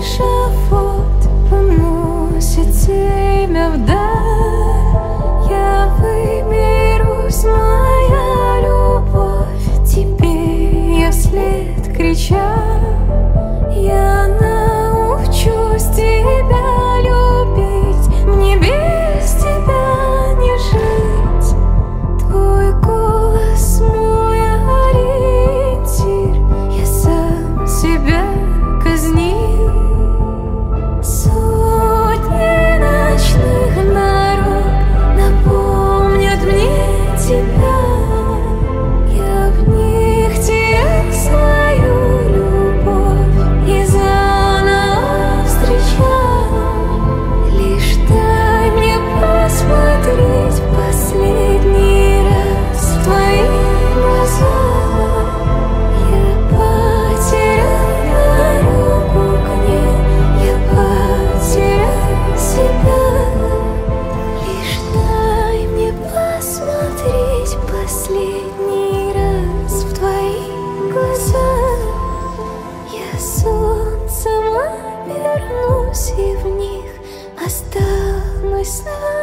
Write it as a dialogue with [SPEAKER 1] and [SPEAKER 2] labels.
[SPEAKER 1] эшафот уносит семя вдаль. Я выберусь, моя любовь, тебе я вслед крича. Я научусь тебя любить, мне без тебя не жить. Твой голос мой ориентир, я сам себя казнил. Сотни ночных дорог напомнят мне тебя. Я в них терял свою любовь и заново встречал. Лишь дай мне посмотреть последний раз в твои глаза. Я потерял дорогу к ней, я потерял себя. Лишь дай мне посмотреть последний раз в твои глаза. Я солнцем обернусь и в них останусь навсегда.